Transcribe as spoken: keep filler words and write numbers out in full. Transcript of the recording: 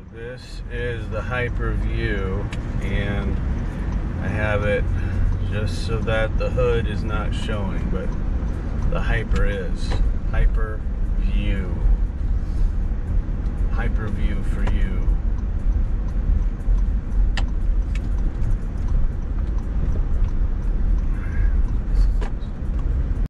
This is the Hyper View, and I have it just so that the hood is not showing, but the Hyper is. Hyper